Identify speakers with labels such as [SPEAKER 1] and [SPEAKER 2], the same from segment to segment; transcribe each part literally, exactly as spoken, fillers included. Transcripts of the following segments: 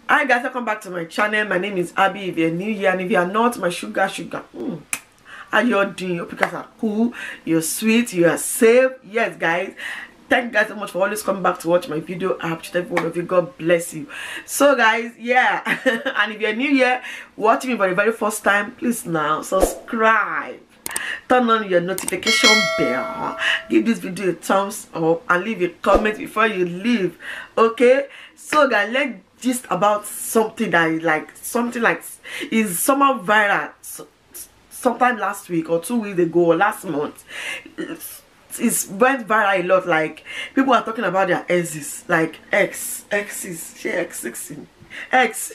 [SPEAKER 1] Hi guys, welcome back to my channel. My name is Abby. If you're new here and if you are not, my sugar sugar mm, how you doing? Hope you guys are cool, you're sweet, you are safe. Yes guys, thank you guys so much for always coming back to watch my video. I appreciate every one of you. God bless you. So guys, yeah, and if you're new here watching me for the very first time, please now subscribe, turn on your notification bell, give this video a thumbs up and leave a comment before you leave. Okay, so guys, let's just about something that is like something like is somehow viral so, sometime last week or two weeks ago or last month. It's, it's went viral a lot. Like people are talking about their exes, like ex exes she ex sixteen ex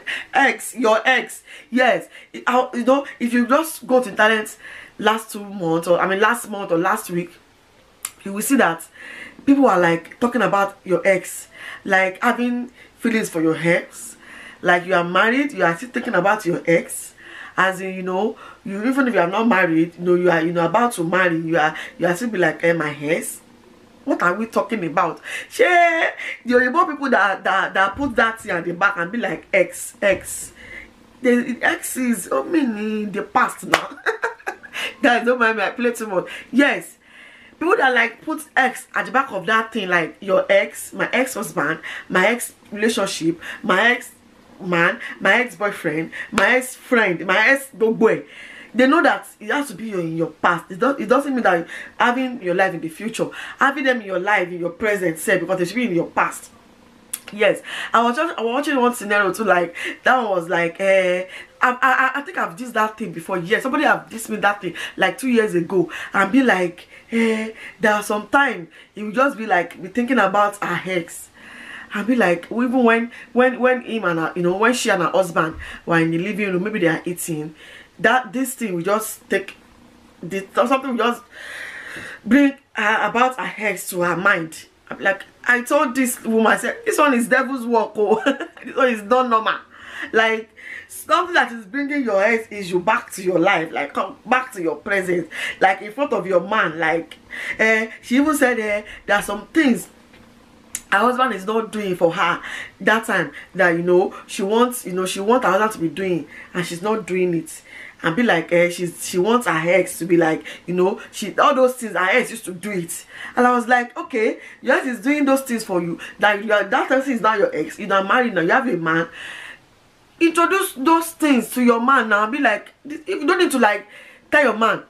[SPEAKER 1] ex your ex. Yes, it, you know, if you just go to internet last two months or I mean last month or last week, you will see that people are like talking about your ex, like having feelings for your ex, like you are married, you are still thinking about your ex, as in, you know, you even if you are not married, you know, you are you know about to marry, you are you are still be like, eh, my ex. What are we talking about? Share the Yoruba people that that that put that thing at the back and be like ex ex. The ex is I mean in the past now. Guys, don't mind me, I play too much. Yes. People that like put ex at the back of that thing, like your ex, my ex-husband, my ex relationship, my ex man, my ex-boyfriend, my ex-friend, my ex-boy. They know that it has to be in your past. It, don't, it doesn't mean that having your life in the future, having them in your life, in your present self, because they should be in your past. Yes, I was just I was watching one scenario too, like that one was like uh I, I I think I've dissed that thing before. Yes, somebody have dissed me that thing like two years ago and be like, eh, there are some time he will just be like be thinking about her ex and be like, even when when when him and her, you know, when she and her husband were in the living room, maybe they are eating, that this thing will just take this something will just bring her about her ex to her mind. I'm like, I told this woman, I said, this one is devil's work. Oh, this one is not normal. Like something that is bringing your ex issue back to your life, like come back to your presence, like in front of your man. Like, uh, she even said uh, there are some things her husband is not doing for her that time that, you know, she wants, you know, she wants her husband to be doing, and she's not doing it. And be like, eh, she's she wants her ex to be like, you know, she all those things her ex used to do it. And I was like, okay, your ex is doing those things for you. That you are, that person is not your ex. You're not married now. You have a man. Introduce those things to your man now. Be like, you don't need to like tell your man.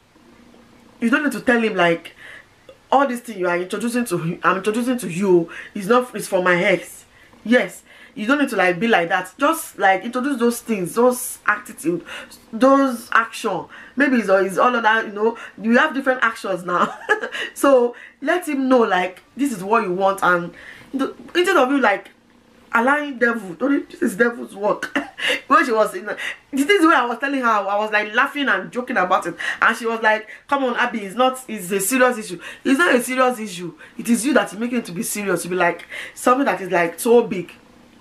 [SPEAKER 1] You don't need to tell him like all these things you are introducing to him. I'm introducing to you is not. It's for my ex. Yes. You don't need to like be like that. Just like introduce those things, those attitude, those action. Maybe it's, it's all of that, you know. You have different actions now. So let him know like this is what you want, and you know, instead of you like allowing devil, don't this is devil's work. When she was in this is where I was telling her, I was like laughing and joking about it, and she was like, come on Abby, it's not it's a serious issue. It's not a serious issue. It is you that is making it to be serious, to be like something that is like so big.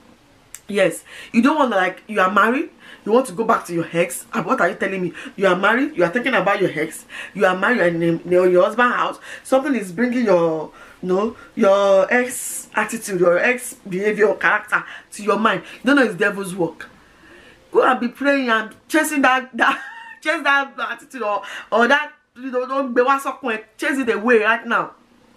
[SPEAKER 1] Yes, you don't want to like, you are married, you want to go back to your ex. What are you telling me? You are married, you are thinking about your ex, you are married, and in your husband's house, something is bringing your, you know, your ex attitude, your ex behavior or character to your mind. You don't know it's devil's work. Go and be praying and chasing that that chase that attitude or or that, you know, don't be chase it away right now.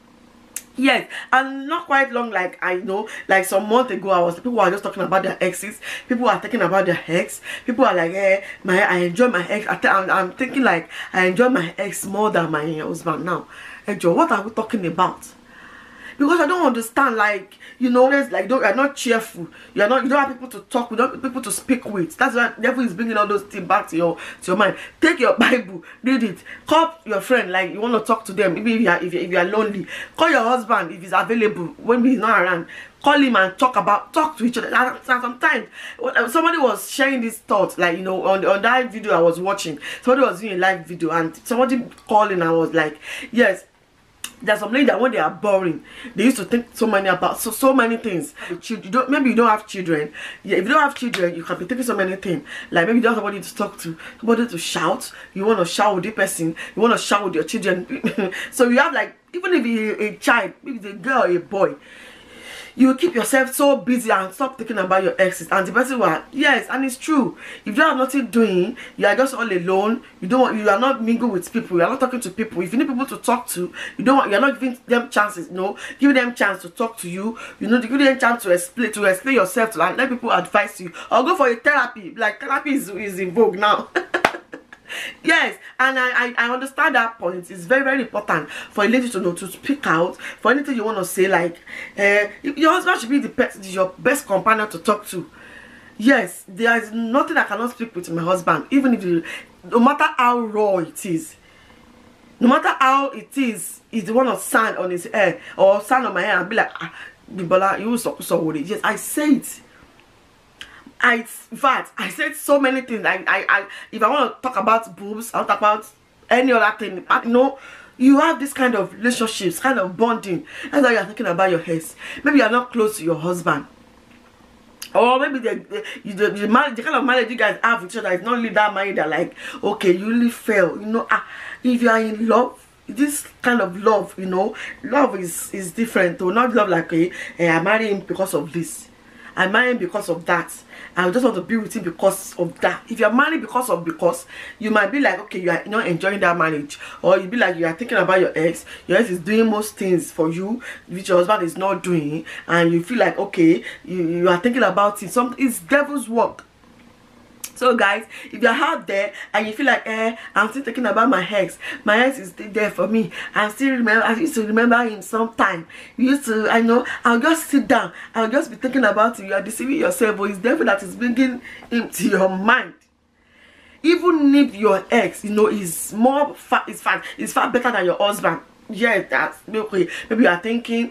[SPEAKER 1] Yes, and not quite long, like I know, like some month ago, I was people were just talking about their exes. People are talking about their ex. People are like, eh, my I enjoy my ex. I I'm, I'm thinking like I enjoy my ex more than my husband now. Hey Joe, what are we talking about? Because I don't understand, like, you know, there's like don't you're not cheerful. You're not you don't have people to talk with, you don't have people to speak with. That's why the devil is bringing all those things back to your to your mind. Take your Bible, read it, call your friend, like you want to talk to them. Maybe if you are if you if you are lonely, call your husband if he's available when he's not around. Call him and talk about talk to each other. And sometimes somebody was sharing this thought, like, you know, on on that video I was watching. Somebody was doing a live video and somebody calling and I was like, yes. There's some ladies that when they are boring, they used to think so many about so so many things. You don't, maybe you don't have children. Yeah, if you don't have children, you can be thinking so many things. Like maybe you don't have somebody to talk to, somebody to shout. You want to shout with the person. You want to shout with your children. So you have like, even if you're a child, maybe it's a girl or a boy, you will keep yourself so busy and stop thinking about your exes. And the person will, yes, and it's true. If you have nothing doing, you are just all alone. You don't want, you are not mingle with people. You are not talking to people. If you need people to talk to, you don't want, you are not giving them chances. No, giving them chance to talk to you. You know, give them chance to explain to explain yourself to, like, let people advise you or go for a therapy. Like therapy is is in vogue now. Yes, and I, I I understand that point. It's very very important for a lady to know to speak out for anything you want to say. Like, uh, your husband should be the best, your best companion to talk to. Yes, there is nothing I cannot speak with my husband, even if you, no matter how raw it is, no matter how it is, he's the one of sand on his hair or sand on my hair, and be like, ah, Bibola, you so so worry. Yes, I say it. I, in fact, I said so many things. I, I, I, if I want to talk about boobs, I'll talk about any other thing. You know, you have this kind of relationships, kind of bonding. That's why you're thinking about your health. Maybe you're not close to your husband, or maybe the the, the, the, marriage, the kind of marriage you guys have with each other is not really that married. That like, okay, you really fell. You know, ah, if you are in love, this kind of love, you know, love is is different. Or not love like, hey, hey, I married him because of this. I married him because of that. I just want to be with him because of that. If you're married because of because, you might be like, okay, you are not enjoying that marriage, or you be like, you are thinking about your ex. Your ex is doing most things for you which your husband is not doing, and you feel like, okay, you, you are thinking about it. Some it's devil's work. So guys, if you're out there and you feel like, eh, I'm still thinking about my ex, my ex is still there for me, I still remember, I used to remember him sometime. You used to, I know, I'll just sit down, I'll just be thinking about you. You are deceiving yourself, but it's devil that is bringing him to your mind. Even if your ex, you know, is more far, is far, is far better than your husband. Yeah, that's okay. Maybe you are thinking,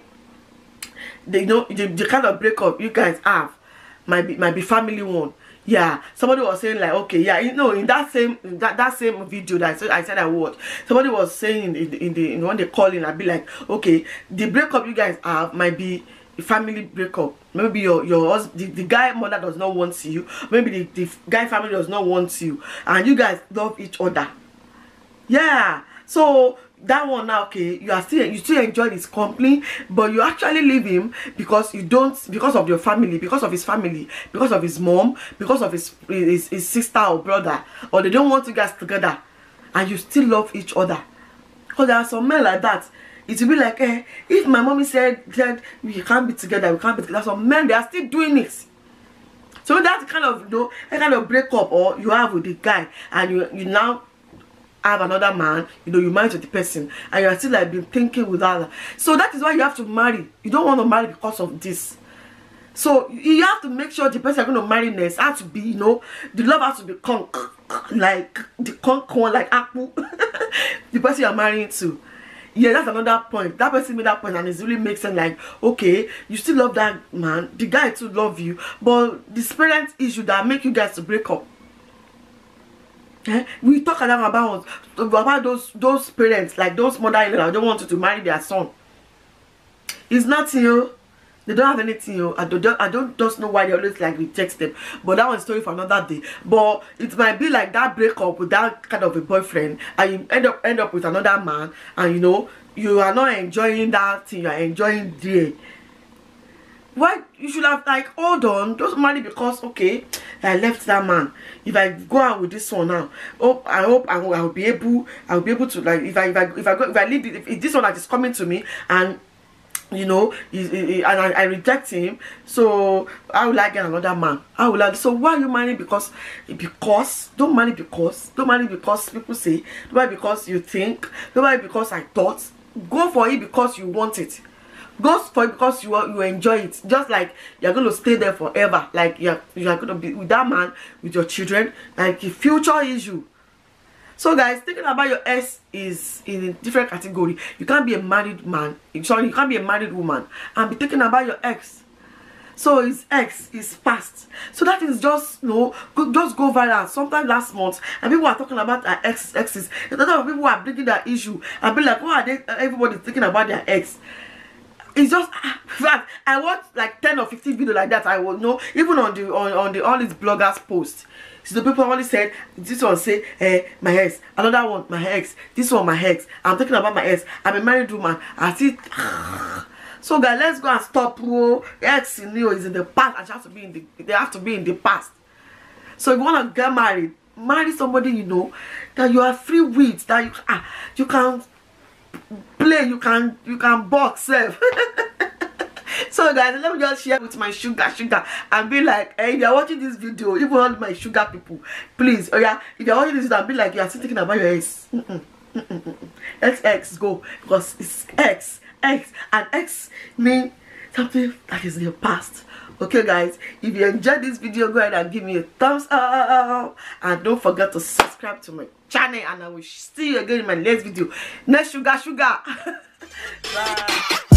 [SPEAKER 1] they know the, the kind of breakup you guys have might be might be family one. Yeah, somebody was saying like, okay, yeah, you know, in that same in that, that same video that I said I said I watched, somebody was saying in the in the in when they call in, I'd be like, okay, the breakup you guys have might be a family breakup. Maybe your your husband, the, the guy mother does not want you, maybe the, the guy family does not want you, and you guys love each other. Yeah, so that one now, okay, you are still you still enjoy his company, but you actually leave him because you don't, because of your family, because of his family, because of his mom, because of his his, his sister or brother, or they don't want you guys together, and you still love each other. Because there are some men like that. It will be like, eh, if my mommy said said we can't be together, we can't be together. Some men, they are still doing it. So that's kind of, you know, a kind of breakup or you have with the guy, and you you now have another man, you know, you marry to the person, and you are still like been thinking with other. So that is why you have to marry. You don't want to marry because of this. So you have to make sure the person you're going to marry next has to be, you know, the love has to be conk, like the conk one, like apple. The person you're marrying to. Yeah, that's another point. That person made that point, and it really makes sense. Like, okay, you still love that man, the guy too love you, but the parent issue that make you guys to break up. Eh? We talk about about about those those parents, like those mother-in-law don't want you to marry their son. It's not you. They don't have anything. You. I don't. I don't just know why they always like reject them. But that one's story for another day. But it might be like that breakup with that kind of a boyfriend, and you end up end up with another man, and you know you are not enjoying that thing. You are enjoying there. Why you should have like, hold on, just marry because okay, I left that man. If I go out with this one now, hope I hope I will, I will be able I will be able to, like, if I if I if I go if I leave if, if this one that is coming to me, and you know, he, he, he, and I, I reject him, so I would like get another man. I would like, so why are you marrying? Because because don't marry because don't marry because people say, don't marry because you think, don't marry because I thought. Go for it because you want it. Go for it because you you enjoy it. Just like you're going to stay there forever. Like you're you're going to be with that man, with your children, like a future issue. So guys, thinking about your ex is in a different category. You can't be a married man. Sorry, you can't be a married woman and be thinking about your ex. So his ex is past. So that is just, you know, just go viral. Sometimes last month, and people are talking about their ex exes. A lot of people are bringing that issue and be like, why are they? Everybody thinking about their ex. It's just that I watched like ten or fifteen videos like that. I will know, even on the on, on the all these bloggers posts. So the people only said, this one say, eh, my ex, another one, my ex, this one, my ex. I'm talking about my ex. I'm a married woman. I see, So guys, let's go and stop. Bro, ex you know is in the past and have to be in the they have to be in the past. So if you want to get married, marry somebody you know that you are free with, that you ah, you can play, you can you can box self. So guys, let me just share with my sugar sugar and be like, hey, if you're watching this video, even all my sugar people, please, oh yeah, if you're watching this video and be like, you are still thinking about your ex, mm -mm, mm -mm, mm -mm. X X go, because it's X X and X mean something that is in the past. Okay guys, if you enjoyed this video, go ahead and give me a thumbs up and don't forget to subscribe to my channel, and I will see you again in my next video. Next sugar sugar. Bye.